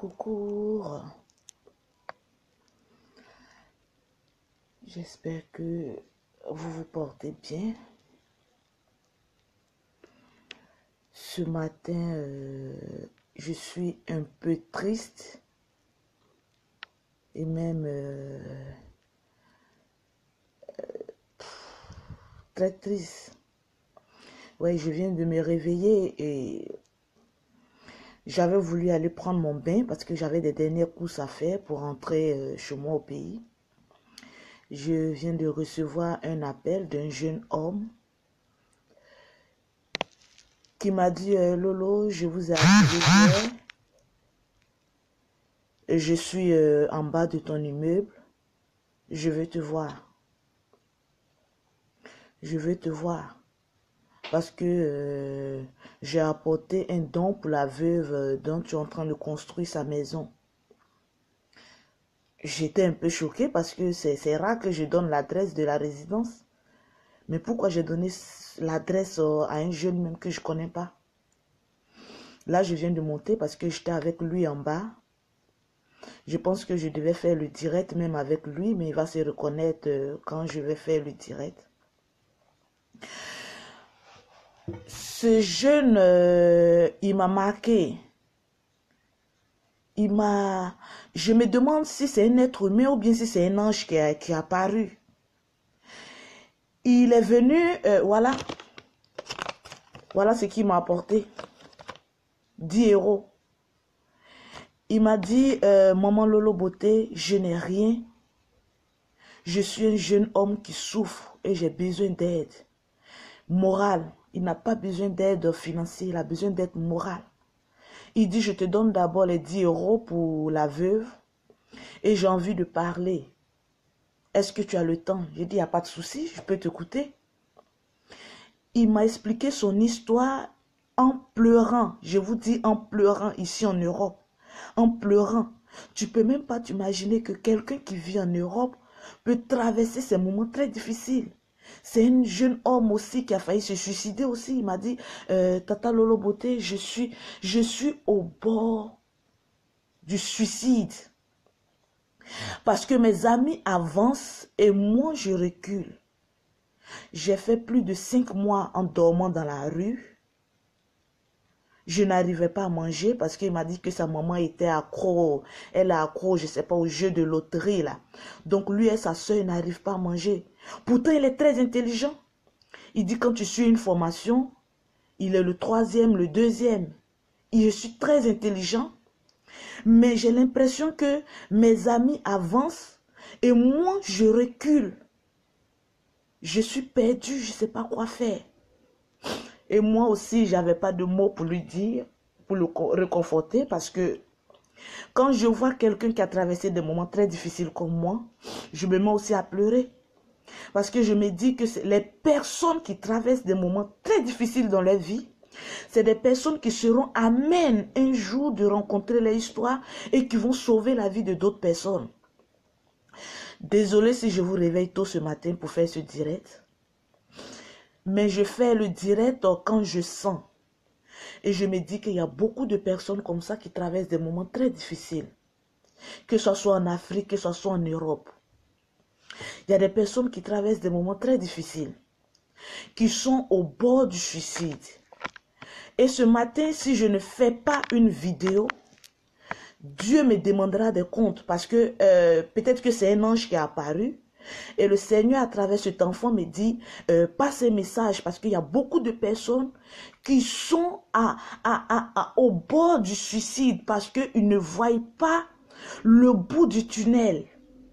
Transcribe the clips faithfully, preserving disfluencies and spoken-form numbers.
Coucou, j'espère que vous vous portez bien. Ce matin, euh, je suis un peu triste et même euh, très triste. Ouais, je viens de me réveiller et j'avais voulu aller prendre mon bain parce que j'avais des dernières courses à faire pour rentrer euh, chez moi au pays. Je viens de recevoir un appel d'un jeune homme qui m'a dit euh, Lolo, je vous ai appelé hier. Je suis euh, en bas de ton immeuble. Je veux te voir. Je veux te voir. Parce que euh, j'ai apporté un don pour la veuve euh, dont tu es en train de construire sa maison. J'étais un peu choquée parce que c'est rare que je donne l'adresse de la résidence. Mais pourquoi j'ai donné l'adresse euh, à un jeune même que je ne connais pas? Là, je viens de monter parce que j'étais avec lui en bas. Je pense que je devais faire le direct même avec lui, mais il va se reconnaître euh, quand je vais faire le direct. Ce jeune, euh, il m'a marqué. Il m'a... Je me demande si c'est un être humain ou bien si c'est un ange qui a, qui est apparu. Il est venu, euh, voilà. Voilà ce qu'il m'a apporté. dix euros. Il m'a dit, euh, maman Lolo Beauté, je n'ai rien. Je suis un jeune homme qui souffre et j'ai besoin d'aide morale. Il n'a pas besoin d'aide financière, il a besoin d'aide morale. Il dit, je te donne d'abord les dix euros pour la veuve et j'ai envie de parler. Est-ce que tu as le temps? J'ai dit, il n'y a pas de souci, je peux t'écouter. Il m'a expliqué son histoire en pleurant. Je vous dis en pleurant ici en Europe. En pleurant. Tu ne peux même pas t'imaginer que quelqu'un qui vit en Europe peut traverser ces moments très difficiles. C'est un jeune homme aussi qui a failli se suicider aussi. Il m'a dit, euh, Tata Lolo Beauté, je suis, je suis au bord du suicide. Parce que mes amis avancent et moi je recule. J'ai fait plus de cinq mois en dormant dans la rue. Je n'arrivais pas à manger parce qu'il m'a dit que sa maman était accro. Elle est accro, je ne sais pas, au jeu de loterie là. Donc lui et sa soeur n'arrivent pas à manger. Pourtant, il est très intelligent. Il dit quand tu suis une formation, il est le troisième, le deuxième. Et je suis très intelligent. Mais j'ai l'impression que mes amis avancent et moi, je recule. Je suis perdu, je ne sais pas quoi faire. Et moi aussi, je n'avais pas de mots pour lui dire, pour le réconforter, parce que quand je vois quelqu'un qui a traversé des moments très difficiles comme moi, je me mets aussi à pleurer. Parce que je me dis que les personnes qui traversent des moments très difficiles dans leur vie, c'est des personnes qui seront amènes un jour de rencontrer leur histoire et qui vont sauver la vie de d'autres personnes. Désolée si je vous réveille tôt ce matin pour faire ce direct. Mais je fais le direct quand je sens. Et je me dis qu'il y a beaucoup de personnes comme ça qui traversent des moments très difficiles. Que ce soit en Afrique, que ce soit en Europe. Il y a des personnes qui traversent des moments très difficiles. Qui sont au bord du suicide. Et ce matin, si je ne fais pas une vidéo, Dieu me demandera des comptes. Parce que euh, peut-être que c'est un ange qui est apparu. Et le Seigneur, à travers cet enfant, me dit, euh, passe un message parce qu'il y a beaucoup de personnes qui sont à, à, à, à, au bord du suicide parce qu'ils ne voient pas le bout du tunnel.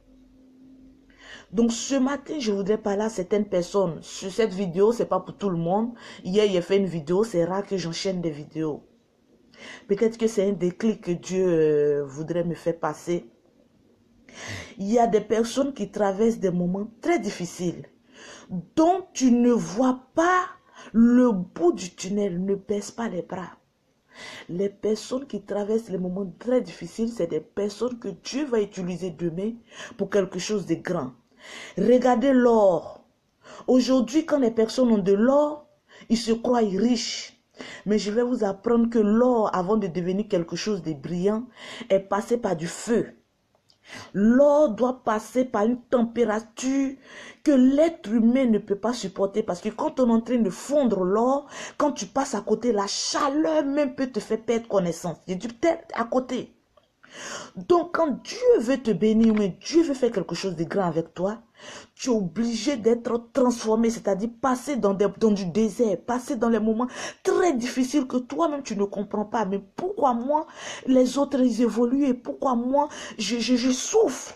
Donc ce matin, je voudrais parler à certaines personnes. Sur cette vidéo, ce n'est pas pour tout le monde. Hier, j'ai fait une vidéo, c'est rare que j'enchaîne des vidéos. Peut-être que c'est un déclic que Dieu euh, voudrait me faire passer. Il y a des personnes qui traversent des moments très difficiles, dont tu ne vois pas le bout du tunnel, ne baisse pas les bras. Les personnes qui traversent les moments très difficiles, c'est des personnes que Dieu va utiliser demain pour quelque chose de grand. Regardez l'or. Aujourd'hui, quand les personnes ont de l'or, ils se croient riches. Mais je vais vous apprendre que l'or, avant de devenir quelque chose de brillant, est passé par du feu. L'or doit passer par une température que l'être humain ne peut pas supporter. Parce que quand on est en train de fondre l'or, quand tu passes à côté, la chaleur même peut te faire perdre connaissance. Il y a du peut-être à côté. Donc quand Dieu veut te bénir, mais Dieu veut faire quelque chose de grand avec toi, tu es obligé d'être transformé, c'est-à-dire passer dans, des, dans du désert, passer dans les moments très difficiles que toi-même tu ne comprends pas. Mais pourquoi moi, les autres ils évoluent et pourquoi moi, je, je, je souffre?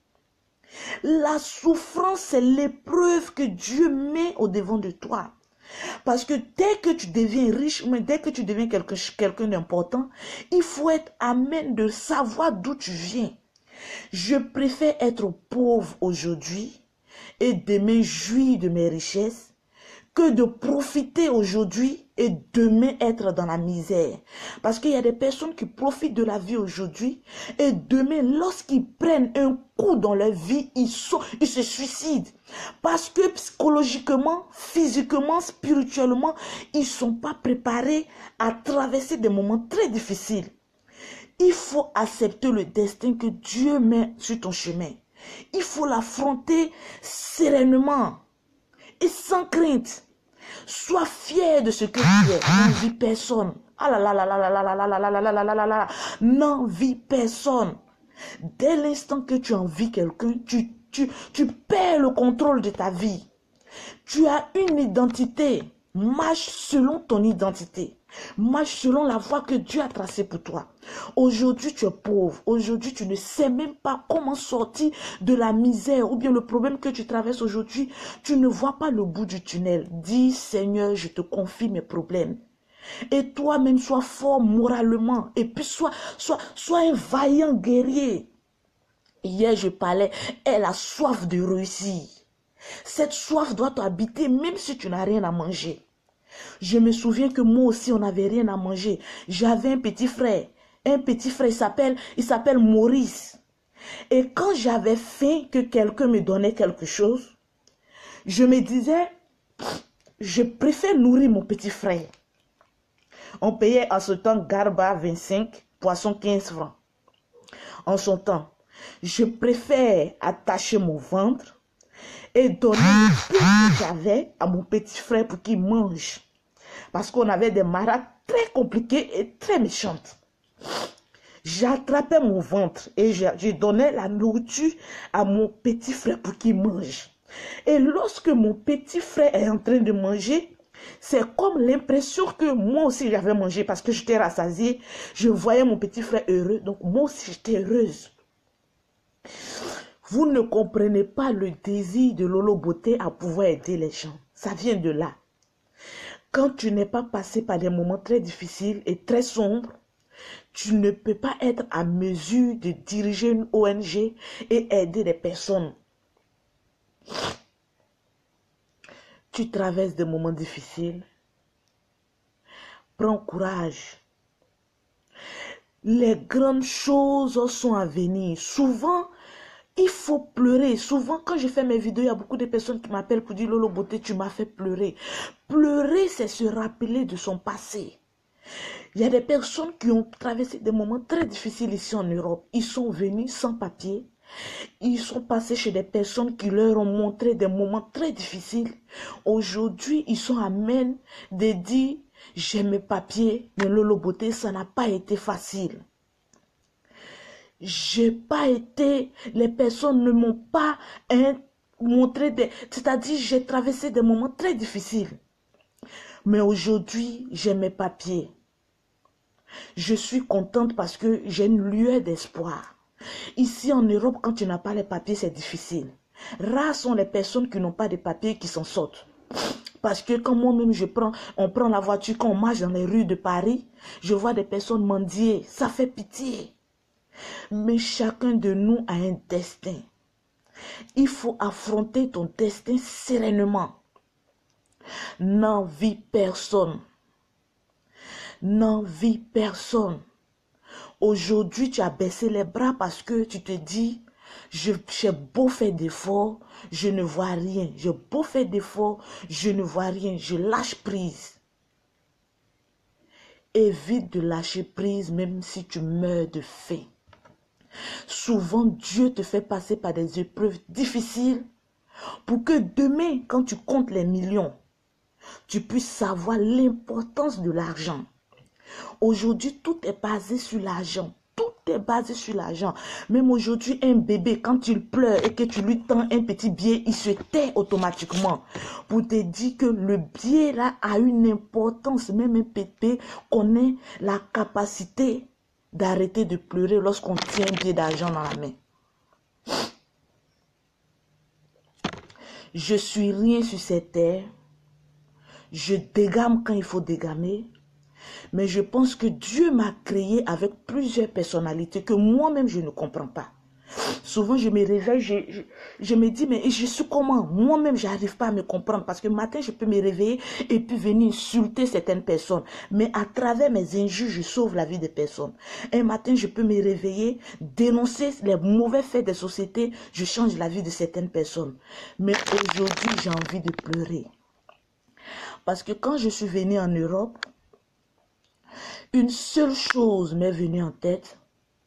La souffrance, c'est l'épreuve que Dieu met au devant de toi. Parce que dès que tu deviens riche, mais dès que tu deviens quelqu'un quelqu'un d'important, il faut être amène de savoir d'où tu viens. Je préfère être pauvre aujourd'hui et demain jouir de mes richesses que de profiter aujourd'hui et demain être dans la misère. Parce qu'il y a des personnes qui profitent de la vie aujourd'hui et demain, lorsqu'ils prennent un coup dans leur vie, ils, sont, ils se suicident. Parce que psychologiquement, physiquement, spirituellement, ils ne sont pas préparés à traverser des moments très difficiles. Il faut accepter le destin que Dieu met sur ton chemin. Il faut l'affronter sereinement et sans crainte. Sois fier de ce que tu es. N'envie personne. Ah là là là là là là là là là là là là là là là. N'envie personne. Dès l'instant que tu envies quelqu'un, tu, tu, tu perds le contrôle de ta vie. Tu as une identité. Marche selon ton identité. Marche selon la voie que Dieu a tracée pour toi. Aujourd'hui, tu es pauvre. Aujourd'hui, tu ne sais même pas comment sortir de la misère ou bien le problème que tu traverses aujourd'hui. Tu ne vois pas le bout du tunnel. Dis, Seigneur, je te confie mes problèmes. Et toi-même, sois fort moralement. Et puis, sois, sois, sois un vaillant guerrier. Hier, je parlais, elle a soif de réussir. Cette soif doit t'habiter même si tu n'as rien à manger. Je me souviens que moi aussi, on n'avait rien à manger. J'avais un petit frère. Un petit frère, il s'appelle, il s'appelle Maurice. Et quand j'avais faim, que quelqu'un me donnait quelque chose, je me disais, je préfère nourrir mon petit frère. On payait en ce temps garba vingt-cinq, poisson quinze francs. En son temps, je préfère attacher mon ventre et donner le peu que j'avais à mon petit frère pour qu'il mange. Parce qu'on avait des marades très compliquées et très méchantes. J'attrapais mon ventre et je, je donnais la nourriture à mon petit frère pour qu'il mange. Et lorsque mon petit frère est en train de manger, c'est comme l'impression que moi aussi j'avais mangé parce que j'étais rassasiée. Je voyais mon petit frère heureux, donc moi aussi j'étais heureuse. Vous ne comprenez pas le désir de Lolo Beauté à pouvoir aider les gens. Ça vient de là. Quand tu n'es pas passé par des moments très difficiles et très sombres, tu ne peux pas être à mesure de diriger une O N G et aider des personnes. Tu traverses des moments difficiles. Prends courage. Les grandes choses sont à venir. Souvent, il faut pleurer. Souvent, quand je fais mes vidéos, il y a beaucoup de personnes qui m'appellent pour dire « Lolo Beauté, tu m'as fait pleurer ». Pleurer, c'est se rappeler de son passé. Il y a des personnes qui ont traversé des moments très difficiles ici en Europe. Ils sont venus sans papier. Ils sont passés chez des personnes qui leur ont montré des moments très difficiles. Aujourd'hui, ils sont amènes de dire « J'ai mes papiers, mais Lolo Beauté, ça n'a pas été facile ». J'ai pas été, les personnes ne m'ont pas hein, montré des, c'est-à-dire j'ai traversé des moments très difficiles. Mais aujourd'hui, j'ai mes papiers. Je suis contente parce que j'ai une lueur d'espoir. Ici en Europe, quand tu n'as pas les papiers, c'est difficile. Rares sont les personnes qui n'ont pas de papiers qui s'en sortent. Parce que quand moi-même je prends, on prend la voiture, quand on marche dans les rues de Paris, je vois des personnes mendier. Ça fait pitié. Mais chacun de nous a un destin. Il faut affronter ton destin sereinement. N'envie personne. N'envie personne. Aujourd'hui, tu as baissé les bras parce que tu te dis, j'ai beau faire d'efforts, je ne vois rien. J'ai beau faire d'efforts, je ne vois rien. Je lâche prise. évite de lâcher prise même si tu meurs de faim. Souvent, Dieu te fait passer par des épreuves difficiles pour que demain, quand tu comptes les millions, tu puisses savoir l'importance de l'argent. Aujourd'hui, tout est basé sur l'argent. Tout est basé sur l'argent. Même aujourd'hui, un bébé, quand il pleure et que tu lui tends un petit billet, il se tait automatiquement. Pour te dire que le billet là a une importance. Même un bébé connaît la capacité d'arrêter de pleurer lorsqu'on tient un billet d'argent dans la main. Je suis rien sur cette terre. Je dégame quand il faut dégamer. Mais je pense que Dieu m'a créé avec plusieurs personnalités que moi-même je ne comprends pas. Souvent je me réveille, je, je, je me dis, mais je suis comment? Moi-même je n'arrive pas à me comprendre parce que le matin je peux me réveiller et puis venir insulter certaines personnes. Mais à travers mes injures, je sauve la vie des personnes. Un matin je peux me réveiller, dénoncer les mauvais faits des sociétés, je change la vie de certaines personnes. Mais aujourd'hui j'ai envie de pleurer. Parce que quand je suis venue en Europe, une seule chose m'est venue en tête.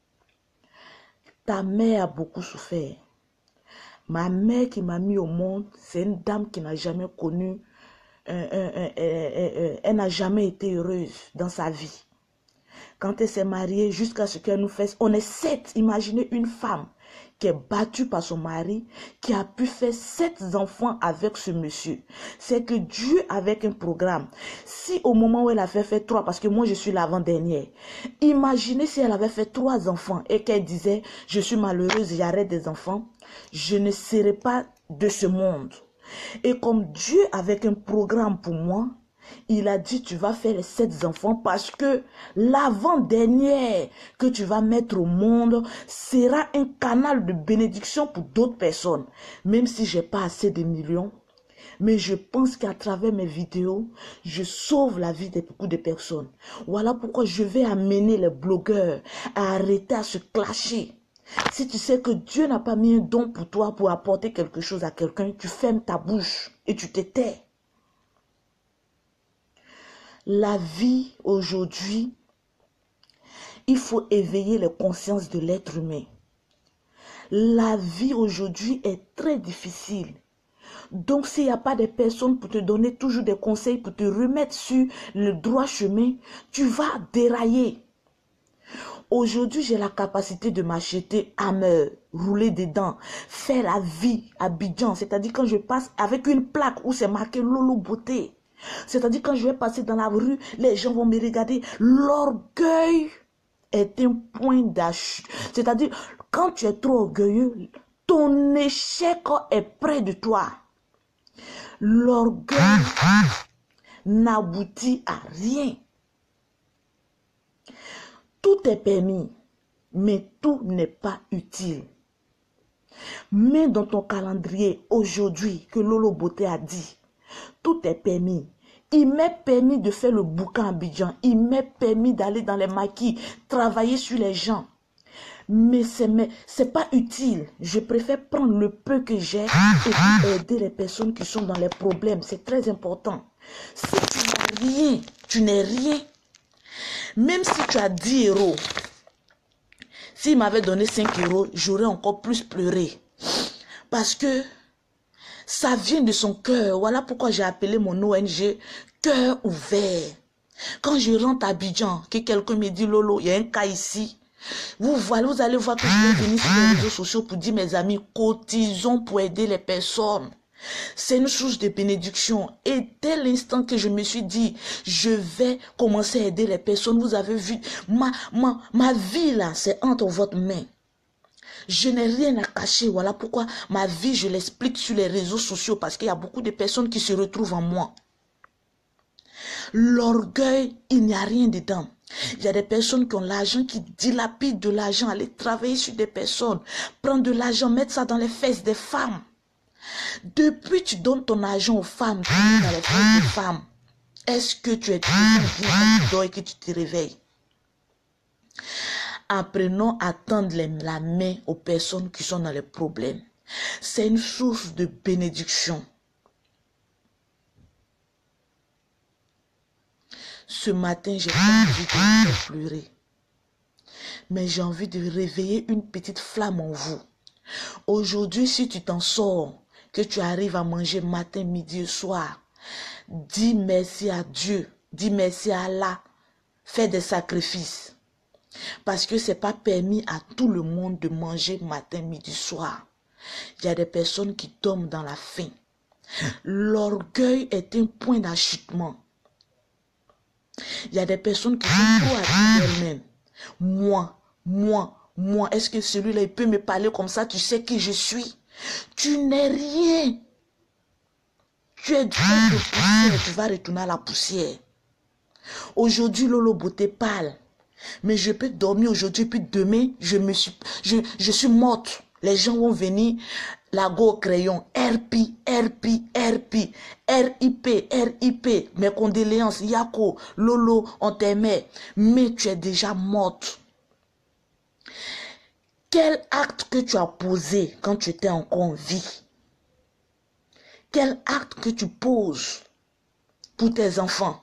Ta mère a beaucoup souffert. Ma mère qui m'a mis au monde, c'est une dame qui n'a jamais connu, euh, euh, euh, euh, euh, elle n'a jamais été heureuse dans sa vie. Quand elle s'est mariée, jusqu'à ce qu'elle nous fasse, on est sept. Imaginez une femme qui est battue par son mari, qui a pu faire sept enfants avec ce monsieur. C'est que Dieu avec un programme. Si au moment où elle avait fait trois, parce que moi je suis l'avant-dernière, imaginez si elle avait fait trois enfants et qu'elle disait, je suis malheureuse, j'arrête des enfants, je ne serais pas de ce monde. Et comme Dieu avec un programme pour moi, il a dit, tu vas faire les sept enfants parce que l'avant-dernière que tu vas mettre au monde sera un canal de bénédiction pour d'autres personnes. Même si je n'ai pas assez de millions, mais je pense qu'à travers mes vidéos, je sauve la vie de beaucoup de personnes. Voilà pourquoi je vais amener les blogueurs à arrêter à se clasher. Si tu sais que Dieu n'a pas mis un don pour toi pour apporter quelque chose à quelqu'un, tu fermes ta bouche et tu te tais. La vie aujourd'hui, il faut éveiller les consciences de l'être humain. La vie aujourd'hui est très difficile. Donc s'il n'y a pas de personnes pour te donner toujours des conseils, pour te remettre sur le droit chemin, tu vas dérailler. Aujourd'hui, j'ai la capacité de m'acheter Hammer, rouler dedans, faire la vie à Abidjan. C'est-à-dire quand je passe avec une plaque où c'est marqué Lolo Beauté. C'est-à-dire quand je vais passer dans la rue, les gens vont me regarder. L'orgueil est un point d'achat. C'est-à-dire quand tu es trop orgueilleux, ton échec est près de toi. L'orgueil n'aboutit à rien. Tout est permis, mais tout n'est pas utile. Mets dans ton calendrier aujourd'hui que Lolo Beauté a dit. Tout est permis. Il m'est permis de faire le bouquin à Abidjan. Il m'est permis d'aller dans les maquis, travailler sur les gens. Mais ce n'est pas utile. Je préfère prendre le peu que j'ai et puis aider les personnes qui sont dans les problèmes. C'est très important. Si tu n'as rien, tu n'es rien. Même si tu as dix euros, s'il m'avait donné cinq euros, j'aurais encore plus pleuré. Parce que ça vient de son cœur. Voilà pourquoi j'ai appelé mon O N G Cœur ouvert. Quand je rentre à Abidjan, que quelqu'un me dit, Lolo, il y a un cas ici. Vous, voilà, vous allez voir que je vais venir sur les réseaux sociaux pour dire, mes amis, cotisons pour aider les personnes. C'est une source de bénédiction. Et dès l'instant que je me suis dit, je vais commencer à aider les personnes, vous avez vu, ma, ma, ma vie là, c'est entre votre main. Je n'ai rien à cacher. Voilà pourquoi ma vie, je l'explique sur les réseaux sociaux. Parce qu'il y a beaucoup de personnes qui se retrouvent en moi. L'orgueil, il n'y a rien dedans. Il y a des personnes qui ont l'argent, qui dilapident de l'argent, aller travailler sur des personnes, prendre de l'argent, mettre ça dans les fesses des femmes. Depuis tu donnes ton argent aux femmes, tu mets dans les fesses des femmes. Est-ce que tu es toujours bien quand tu dors et que tu te réveilles? Apprenons à tendre la main aux personnes qui sont dans les problèmes. C'est une source de bénédiction. Ce matin, j'ai pas envie de vous faire pleurer. Mais j'ai envie de réveiller une petite flamme en vous. Aujourd'hui, si tu t'en sors, que tu arrives à manger matin, midi et soir, dis merci à Dieu, dis merci à Allah, fais des sacrifices. Parce que ce n'est pas permis à tout le monde de manger matin, midi, soir. Il y a des personnes qui tombent dans la faim. L'orgueil est un point d'achutement. Il y a des personnes qui sont trop à elles-mêmes. Moi, moi, moi, est-ce que celui-là, il peut me parler comme ça? Tu sais qui je suis? Tu n'es rien. Tu es du de poussière, tu vas retourner à la poussière. Aujourd'hui, Lolo Beauté parle. Mais je peux dormir aujourd'hui, puis demain, je, me suis, je, je suis morte. Les gens vont venir, la go au crayon, R P, R P, R P, R I P, R I P, mes condoléances, Yako, Lolo, on t'aimait, mais tu es déjà morte. Quel acte que tu as posé quand tu étais encore en vie? Quel acte que tu poses pour tes enfants?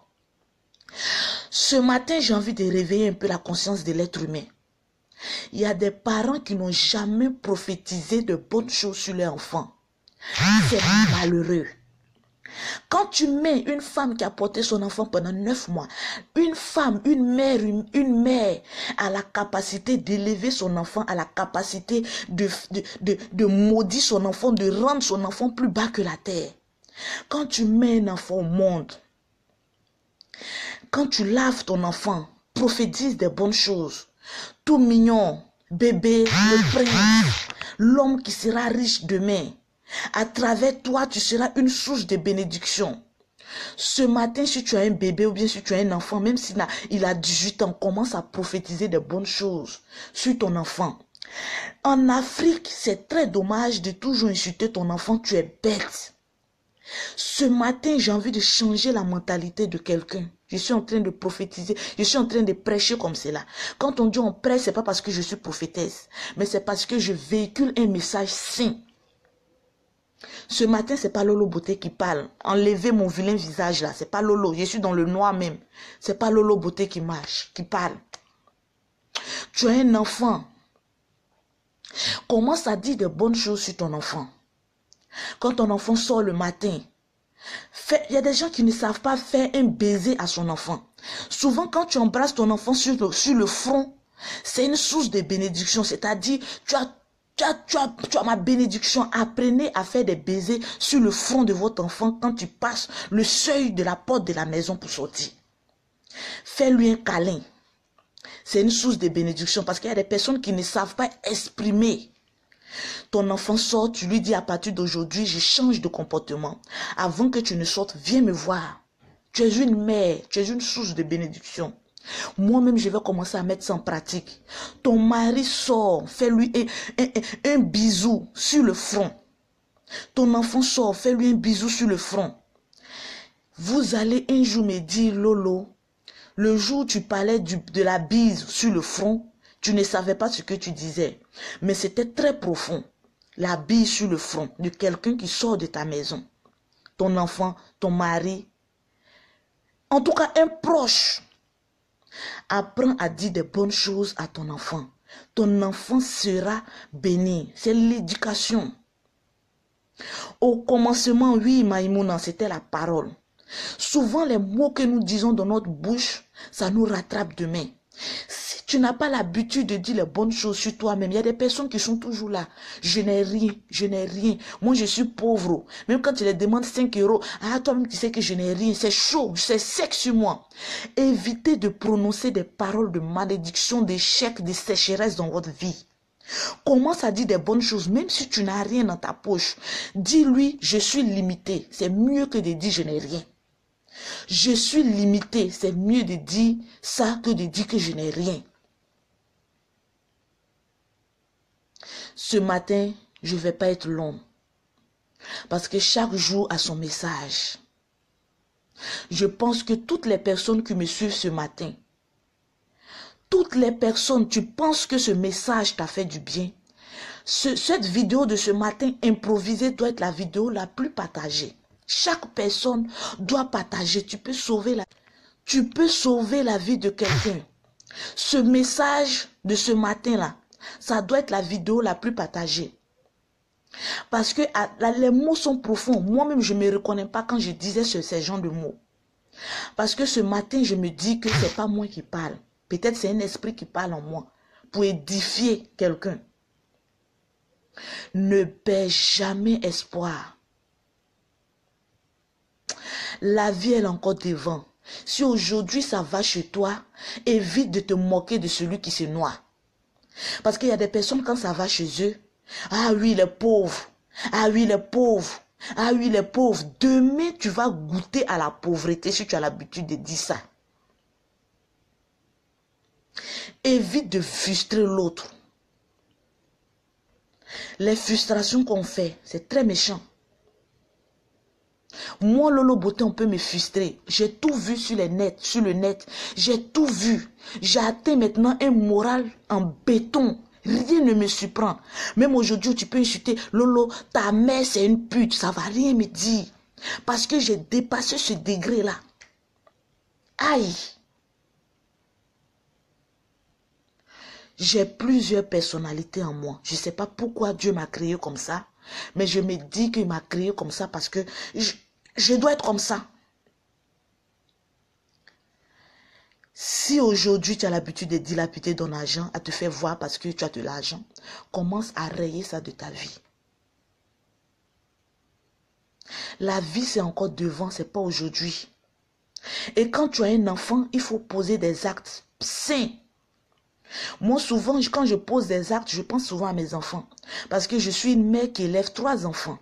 Ce matin, j'ai envie de réveiller un peu la conscience de l'être humain. Il y a des parents qui n'ont jamais prophétisé de bonnes choses sur leurs enfants. C'est malheureux. Quand tu mets une femme qui a porté son enfant pendant neuf mois, une femme, une mère, une, une mère a la capacité d'élever son enfant, a la capacité de, de, de, de maudire son enfant, de rendre son enfant plus bas que la terre. Quand tu mets un enfant au monde, quand tu laves ton enfant, prophétise des bonnes choses. Tout mignon, bébé, le prince, l'homme qui sera riche demain. À travers toi, tu seras une source de bénédiction. Ce matin, si tu as un bébé ou bien si tu as un enfant, même s'il a, il a dix-huit ans, commence à prophétiser des bonnes choses sur ton enfant. En Afrique, c'est très dommage de toujours insulter ton enfant, tu es bête. Ce matin, j'ai envie de changer la mentalité de quelqu'un. Je suis en train de prophétiser, je suis en train de prêcher comme cela. Quand on dit on prêche, ce n'est pas parce que je suis prophétesse, mais c'est parce que je véhicule un message saint. Ce matin, ce n'est pas Lolo Beauté qui parle. Enlevez mon vilain visage là, ce n'est pas Lolo, je suis dans le noir même. Ce n'est pas Lolo Beauté qui marche, qui parle. Tu as un enfant. Commence à dire de bonnes choses sur ton enfant. Quand ton enfant sort le matin, il y a des gens qui ne savent pas faire un baiser à son enfant. Souvent, quand tu embrasses ton enfant sur le, sur le front, c'est une source de bénédiction. C'est-à-dire, tu as, tu, as, tu, as, tu as ma bénédiction. Apprenez à faire des baisers sur le front de votre enfant quand tu passes le seuil de la porte de la maison pour sortir. Fais-lui un câlin. C'est une source de bénédiction parce qu'il y a des personnes qui ne savent pas exprimer. Ton enfant sort, tu lui dis à partir d'aujourd'hui, je change de comportement. Avant que tu ne sortes, viens me voir. Tu es une mère, tu es une source de bénédiction. Moi-même, je vais commencer à mettre ça en pratique. Ton mari sort, fais-lui un, un, un bisou sur le front. Ton enfant sort, fais-lui un bisou sur le front. Vous allez un jour me dire, Lolo, le jour où tu parlais du, de la bise sur le front, tu ne savais pas ce que tu disais, mais c'était très profond. La bise sur le front de quelqu'un qui sort de ta maison. Ton enfant, ton mari, en tout cas un proche. Apprends à dire des bonnes choses à ton enfant. Ton enfant sera béni. C'est l'éducation. Au commencement, oui, Maïmouna, c'était la parole. Souvent, les mots que nous disons dans notre bouche, ça nous rattrape demain. Si tu n'as pas l'habitude de dire les bonnes choses sur toi-même, il y a des personnes qui sont toujours là. Je n'ai rien, je n'ai rien. Moi, je suis pauvre. Même quand tu les demandes cinq euros, ah, toi-même, tu sais que je n'ai rien. C'est chaud, c'est sec sur moi. Évitez de prononcer des paroles de malédiction, d'échec, de sécheresse dans votre vie. Commence à dire des bonnes choses, même si tu n'as rien dans ta poche. Dis-lui, je suis limité. C'est mieux que de dire je n'ai rien. Je suis limité, c'est mieux de dire ça que de dire que je n'ai rien. Ce matin, je ne vais pas être long. Parce que chaque jour a son message. Je pense que toutes les personnes qui me suivent ce matin, toutes les personnes, tu penses que ce message t'a fait du bien. Ce, cette vidéo de ce matin improvisée doit être la vidéo la plus partagée. Chaque personne doit partager. Tu peux sauver la... tu peux sauver la vie de quelqu'un. Ce message de ce matin-là, ça doit être la vidéo la plus partagée. Parce que les mots sont profonds. Moi-même, je ne me reconnais pas quand je disais ce, ces genres de mots. Parce que ce matin, je me dis que ce n'est pas moi qui parle. Peut-être c'est un esprit qui parle en moi pour édifier quelqu'un. Ne perds jamais espoir. La vie, elle est encore devant. Si aujourd'hui ça va chez toi, évite de te moquer de celui qui se noie. Parce qu'il y a des personnes, quand ça va chez eux, ah oui, les pauvres, ah oui, les pauvres, ah oui, les pauvres. Demain, tu vas goûter à la pauvreté si tu as l'habitude de dire ça. Évite de frustrer l'autre. Les frustrations qu'on fait, c'est très méchant. Moi, Lolo Beauté, on peut me frustrer. J'ai tout vu sur les net, sur le net. J'ai tout vu. J'ai atteint maintenant un moral en béton. Rien ne me surprend. Même aujourd'hui, tu peux insulter Lolo, ta mère c'est une pute. Ça va rien me dire. Parce que j'ai dépassé ce degré-là. Aïe. J'ai plusieurs personnalités en moi. Je ne sais pas pourquoi Dieu m'a créé comme ça. Mais je me dis qu'il m'a créé comme ça parce que je, je dois être comme ça. Si aujourd'hui tu as l'habitude de dilapider ton argent, à te faire voir parce que tu as de l'argent, commence à rayer ça de ta vie. La vie c'est encore devant, c'est pas aujourd'hui. Et quand tu as un enfant, il faut poser des actes sains. Moi, souvent, quand je pose des actes, je pense souvent à mes enfants. Parce que je suis une mère qui élève trois enfants.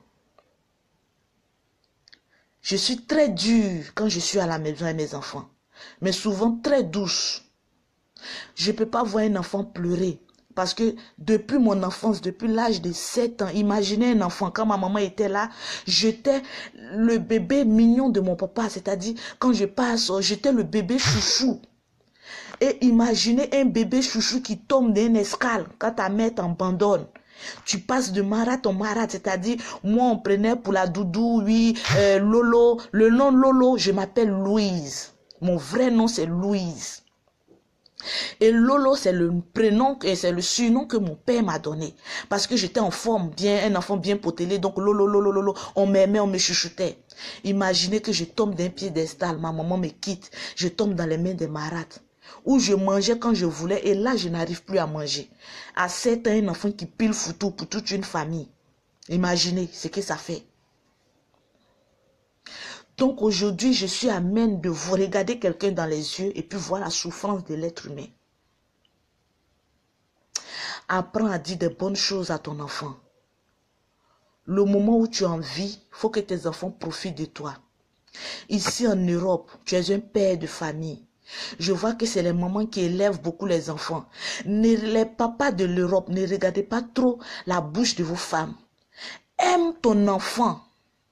Je suis très dure quand je suis à la maison avec mes enfants. Mais souvent très douce. Je ne peux pas voir un enfant pleurer. Parce que depuis mon enfance, depuis l'âge de sept ans, imaginez un enfant, quand ma maman était là, j'étais le bébé mignon de mon papa. C'est-à-dire, quand je passe, j'étais le bébé chouchou. Et imaginez un bébé chouchou qui tombe d'une escale quand ta mère t'abandonne. Tu passes de marade en marade, c'est-à-dire, moi on prenait pour la doudou, oui, euh, Lolo. Le nom Lolo, je m'appelle Louise. Mon vrai nom c'est Louise. Et Lolo, c'est le prénom, et c'est le surnom que mon père m'a donné. Parce que j'étais en forme, bien, un enfant bien potelé, donc Lolo, Lolo, Lolo, on m'aimait, on me chuchotait. Imaginez que je tombe d'un piédestal, ma maman me quitte, je tombe dans les mains des marades. Où je mangeais quand je voulais et là je n'arrive plus à manger. À sept ans, un enfant qui pile foutu pour toute une famille. Imaginez ce que ça fait. Donc aujourd'hui, je suis amène de vous regarder quelqu'un dans les yeux et puis voir la souffrance de l'être humain. Apprends à dire des bonnes choses à ton enfant. Le moment où tu en vis, il faut que tes enfants profitent de toi. Ici en Europe, tu es un père de famille. Je vois que c'est les mamans qui élèvent beaucoup les enfants. Ne, les papas de l'Europe, ne regardez pas trop la bouche de vos femmes. Aime ton enfant.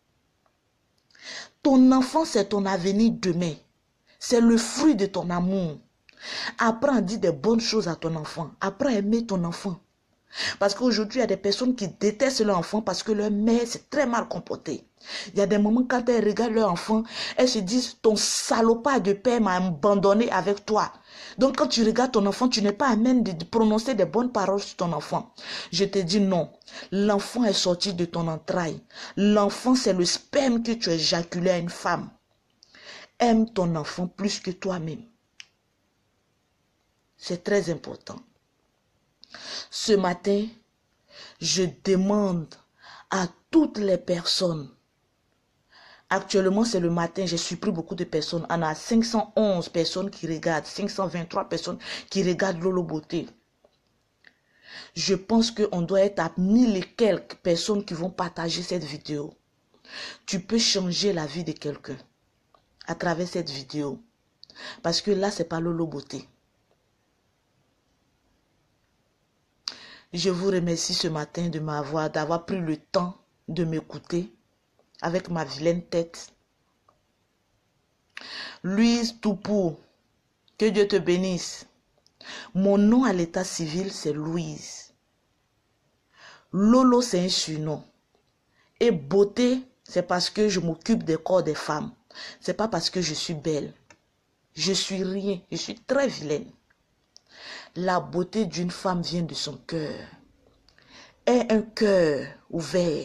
Ton enfant, c'est ton avenir demain. C'est le fruit de ton amour. Apprends à dire des bonnes choses à ton enfant. Apprends à aimer ton enfant. Parce qu'aujourd'hui, il y a des personnes qui détestent leur enfant parce que leur mère s'est très mal comportée. Il y a des moments quand elles regardent leur enfant, elles se disent, ton salopard de père m'a abandonné avec toi. Donc quand tu regardes ton enfant, tu n'es pas à même de prononcer des bonnes paroles sur ton enfant. Je te dis non. L'enfant est sorti de ton entraille. L'enfant, c'est le sperme que tu as éjaculé à une femme. Aime ton enfant plus que toi-même. C'est très important. Ce matin, je demande à toutes les personnes. Actuellement, c'est le matin, j'ai surpris beaucoup de personnes. On a cinq cent onze personnes qui regardent, cinq cent vingt-trois personnes qui regardent Lolo Beauté. Je pense qu'on doit être à mille et quelques personnes qui vont partager cette vidéo. Tu peux changer la vie de quelqu'un à travers cette vidéo. Parce que là, ce n'est pas Lolo Beauté. Je vous remercie ce matin de m'avoir, d'avoir pris le temps de m'écouter avec ma vilaine tête. Louise Toupou, que Dieu te bénisse. Mon nom à l'état civil, c'est Louise. Lolo, c'est un surnom. Et beauté, c'est parce que je m'occupe des corps des femmes. C'est pas parce que je suis belle. Je suis rien. Je suis très vilaine. La beauté d'une femme vient de son cœur. Aie un cœur ouvert.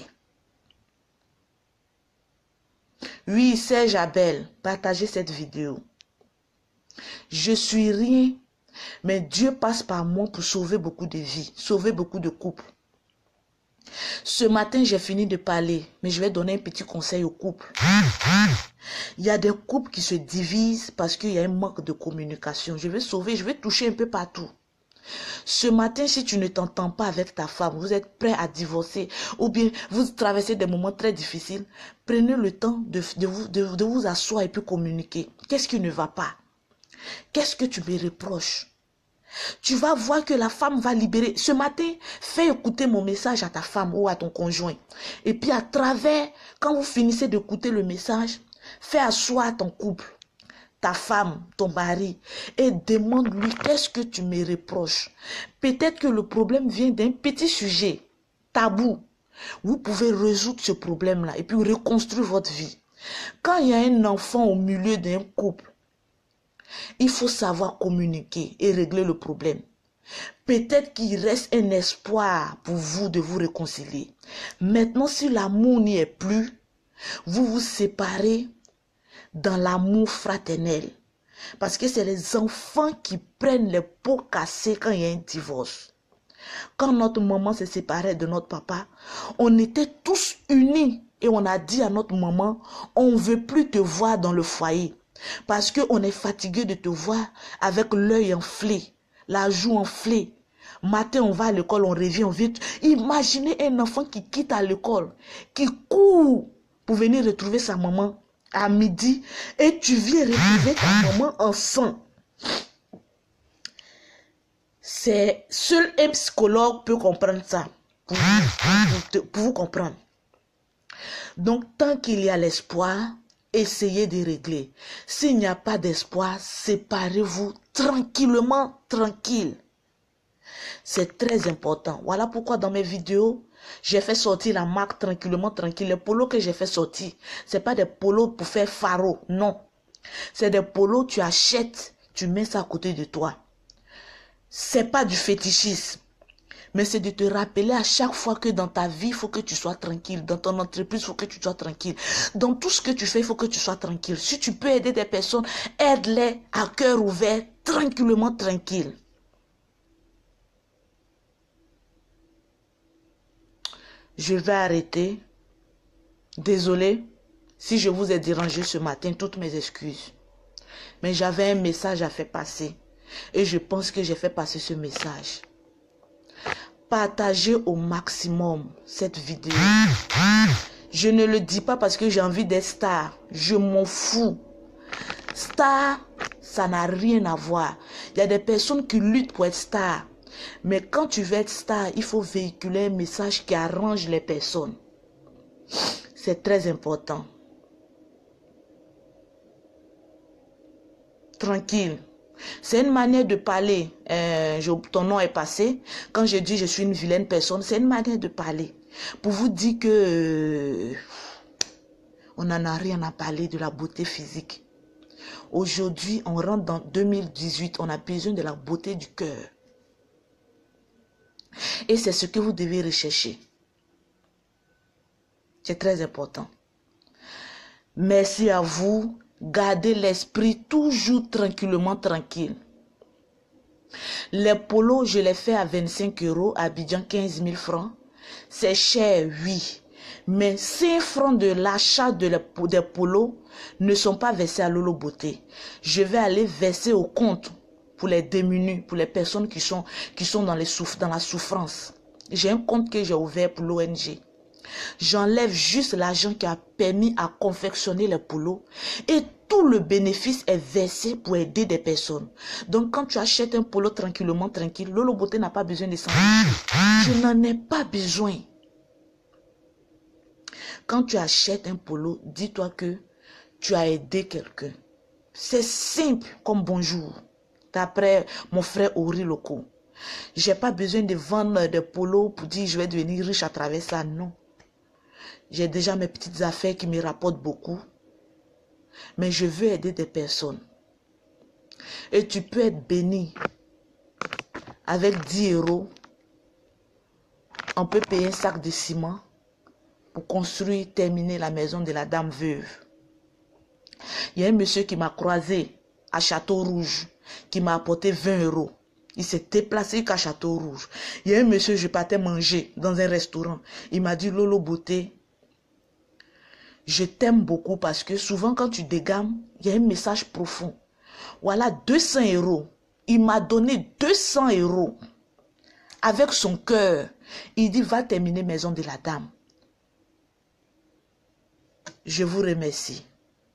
Oui, Serge Abel, partagez cette vidéo. Je suis rien, mais Dieu passe par moi pour sauver beaucoup de vies, sauver beaucoup de couples. Ce matin, j'ai fini de parler, mais je vais donner un petit conseil aux couples. Il y a des couples qui se divisent parce qu'il y a un manque de communication. Je vais sauver, je vais toucher un peu partout. Ce matin, si tu ne t'entends pas avec ta femme, vous êtes prêt à divorcer ou bien vous traversez des moments très difficiles, prenez le temps de, de, vous, de, de vous asseoir et puis communiquer. Qu'est-ce qui ne va pas? Qu'est-ce que tu me reproches? Tu vas voir que la femme va libérer. Ce matin, fais écouter mon message à ta femme ou à ton conjoint. Et puis à travers, quand vous finissez d'écouter le message, fais asseoir ton couple, ta femme, ton mari, et demande-lui qu'est-ce que tu me reproches. Peut-être que le problème vient d'un petit sujet, tabou. Vous pouvez résoudre ce problème-là et puis reconstruire votre vie. Quand il y a un enfant au milieu d'un couple, il faut savoir communiquer et régler le problème. Peut-être qu'il reste un espoir pour vous de vous réconcilier. Maintenant, si l'amour n'y est plus, vous vous séparez dans l'amour fraternel. Parce que c'est les enfants qui prennent les pots cassés quand il y a un divorce. Quand notre maman se séparait de notre papa, on était tous unis et on a dit à notre maman, on ne veut plus te voir dans le foyer. Parce qu'on est fatigué de te voir avec l'œil enflé, la joue enflée. Matin, on va à l'école, on revient vite. Imaginez un enfant qui quitte à l'école, qui court pour venir retrouver sa maman à midi et tu viens retrouver ta maman en sang. C'est seul un psychologue peut comprendre ça, pour vous, pour, te, pour vous comprendre. Donc, tant qu'il y a l'espoir, essayez de régler. S'il n'y a pas d'espoir, séparez-vous tranquillement, tranquille. C'est très important. Voilà pourquoi dans mes vidéos, j'ai fait sortir la marque tranquillement, tranquille. Les polos que j'ai fait sortir, ce n'est pas des polos pour faire faro, non. C'est des polos, tu achètes, tu mets ça à côté de toi. Ce n'est pas du fétichisme. Mais c'est de te rappeler à chaque fois que dans ta vie, il faut que tu sois tranquille. Dans ton entreprise, il faut que tu sois tranquille. Dans tout ce que tu fais, il faut que tu sois tranquille. Si tu peux aider des personnes, aide-les à cœur ouvert, tranquillement, tranquille. Je vais arrêter. Désolé si je vous ai dérangé ce matin, toutes mes excuses. Mais j'avais un message à faire passer. Et je pense que j'ai fait passer ce message. Partagez au maximum cette vidéo. Je ne le dis pas parce que j'ai envie d'être star. Je m'en fous. Star, ça n'a rien à voir. Il y a des personnes qui luttent pour être star. Mais quand tu veux être star, il faut véhiculer un message qui arrange les personnes. C'est très important. Tranquille. C'est une manière de parler. Euh, je, ton nom est passé. Quand je dis je suis une vilaine personne, c'est une manière de parler. Pour vous dire que euh, on n'en a rien à parler de la beauté physique. Aujourd'hui, on rentre dans deux mille dix-huit. On a besoin de la beauté du cœur. Et c'est ce que vous devez rechercher. C'est très important. Merci à vous. Gardez l'esprit toujours tranquillement tranquille. Les polos, je les fais à vingt-cinq euros, à Abidjan quinze mille francs. C'est cher, oui. Mais cinq francs de l'achat de des polos ne sont pas versés à Lolo Beauté. Je vais aller verser au compte pour les démunis, pour les personnes qui sont, qui sont dans, les souff dans la souffrance. J'ai un compte que j'ai ouvert pour l'O N G. J'enlève juste l'argent qui a permis à confectionner les polos et tout le bénéfice est versé pour aider des personnes. Donc quand tu achètes un polo tranquillement, tranquille, Lolo Beauté n'a pas besoin de s'enrichir. Je n'en ai pas besoin. Quand tu achètes un polo, dis-toi que tu as aidé quelqu'un. C'est simple comme bonjour. D'après mon frère Ori Loco. Je n'ai pas besoin de vendre des polos pour dire je vais devenir riche à travers ça, non. J'ai déjà mes petites affaires qui me rapportent beaucoup. Mais je veux aider des personnes. Et tu peux être béni. Avec dix euros, on peut payer un sac de ciment pour construire, terminer la maison de la dame veuve. Il y a un monsieur qui m'a croisé à Château Rouge, qui m'a apporté vingt euros. Il s'est déplacé qu'à Château Rouge. Il y a un monsieur, je partais manger dans un restaurant. Il m'a dit, Lolo Beauté, je t'aime beaucoup parce que souvent quand tu dégames, il y a un message profond. Voilà, deux cents euros. Il m'a donné deux cents euros. Avec son cœur. Il dit, va terminer maison de la dame. Je vous remercie.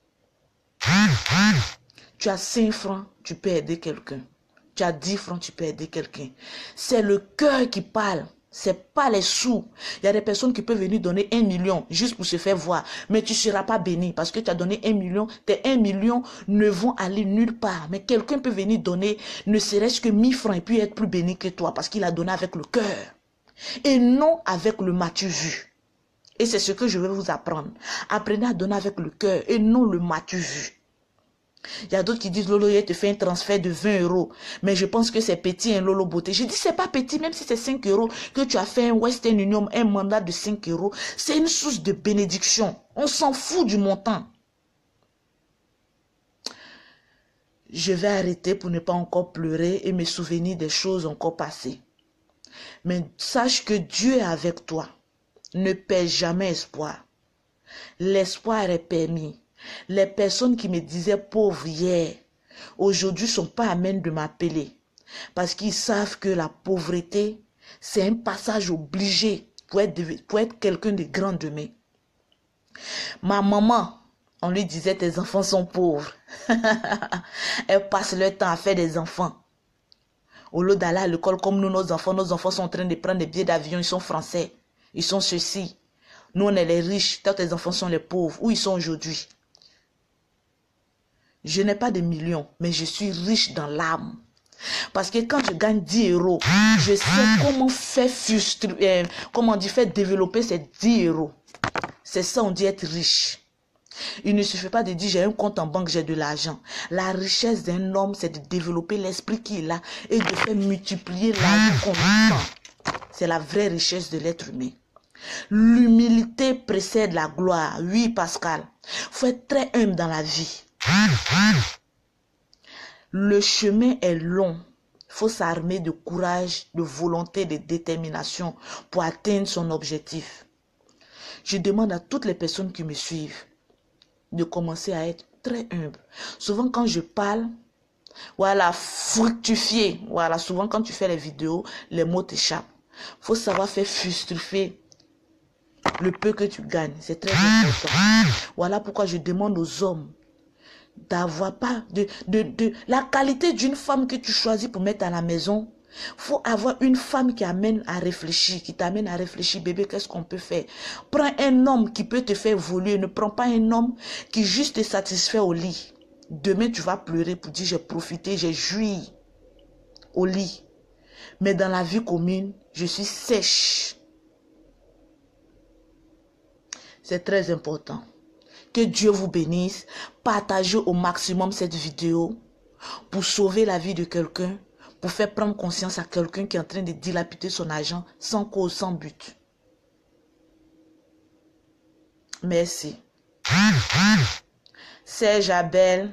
Tu as cinq francs, tu peux aider quelqu'un. Tu as dix francs, tu peux aider quelqu'un. C'est le cœur qui parle. C'est pas les sous. Il y a des personnes qui peuvent venir donner un million juste pour se faire voir. Mais tu ne seras pas béni parce que tu as donné un million. Tes un million ne vont aller nulle part. Mais quelqu'un peut venir donner ne serait-ce que mille francs et puis être plus béni que toi parce qu'il a donné avec le cœur. Et non avec le matu vu. Et c'est ce que je vais vous apprendre. Apprenez à donner avec le cœur et non le matu vu. Il y a d'autres qui disent, Lolo, il te fait un transfert de vingt euros. Mais je pense que c'est petit, un Lolo Beauté. Je dis, c'est pas petit, même si c'est cinq euros, que tu as fait un Western Union, un mandat de cinq euros. C'est une source de bénédiction. On s'en fout du montant. Je vais arrêter pour ne pas encore pleurer et me souvenir des choses encore passées. Mais sache que Dieu est avec toi. Ne perds jamais espoir. L'espoir est permis. Les personnes qui me disaient pauvre hier, aujourd'hui ne sont pas à même de m'appeler. Parce qu'ils savent que la pauvreté, c'est un passage obligé pour être, pour être quelqu'un de grand demain. Ma maman, on lui disait tes enfants sont pauvres. Elle passe leur temps à faire des enfants. Au lieu d'aller à l'école comme nous, nos enfants, nos enfants sont en train de prendre des billets d'avion, ils sont français. Ils sont ceux-ci. Nous, on est les riches, toi, tes enfants sont les pauvres. Où ils sont aujourd'hui? Je n'ai pas de millions, mais je suis riche dans l'âme. Parce que quand je gagne dix euros, je sais comment faire frustrer, euh, comment on dit, faire développer ces dix euros. C'est ça, on dit être riche. Il ne suffit pas de dire j'ai un compte en banque, j'ai de l'argent. La richesse d'un homme, c'est de développer l'esprit qui est là et de faire multiplier l'argent qu'on a. C'est la vraie richesse de l'être humain. L'humilité précède la gloire. Oui, Pascal. Il faut être très humble dans la vie. Le chemin est long. Il faut s'armer de courage, de volonté, de détermination pour atteindre son objectif. Je demande à toutes les personnes qui me suivent de commencer à être très humble. Souvent quand je parle, voilà, fructifier. Voilà, souvent quand tu fais les vidéos, les mots t'échappent. Il faut savoir faire fructifier le peu que tu gagnes. C'est très important. Voilà pourquoi je demande aux hommes d'avoir pas de, de, de la qualité d'une femme que tu choisis pour mettre à la maison. Faut avoir une femme qui amène à réfléchir, qui t'amène à réfléchir, bébé, qu'est-ce qu'on peut faire? Prends un homme qui peut te faire évoluer. Ne prends pas un homme qui juste te satisfait au lit. Demain, tu vas pleurer pour dire j'ai profité, j'ai joui au lit. Mais dans la vie commune, je suis sèche. C'est très important. Que Dieu vous bénisse. Partagez au maximum cette vidéo pour sauver la vie de quelqu'un, pour faire prendre conscience à quelqu'un qui est en train de dilapider son argent sans cause, sans but. Merci. Serge Abel,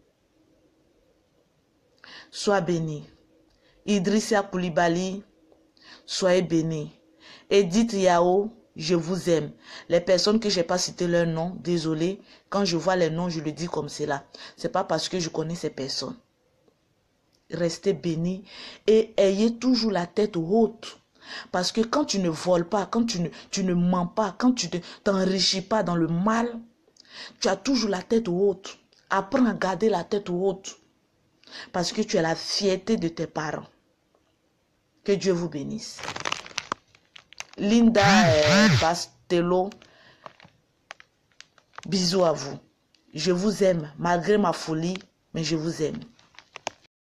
sois béni. Idrissa Koulibaly, soyez béni. Edith Yao, je vous aime. Les personnes que je n'ai pas cité leur nom, désolé. Quand je vois les noms, je le dis comme cela. Ce n'est pas parce que je connais ces personnes. Restez bénis et ayez toujours la tête haute. Parce que quand tu ne voles pas, quand tu ne, tu ne mens pas, quand tu ne t'enrichis pas dans le mal, tu as toujours la tête haute. Apprends à garder la tête haute. Parce que tu es la fierté de tes parents. Que Dieu vous bénisse. Linda euh, Bastello, bisous à vous. Je vous aime, malgré ma folie, mais je vous aime.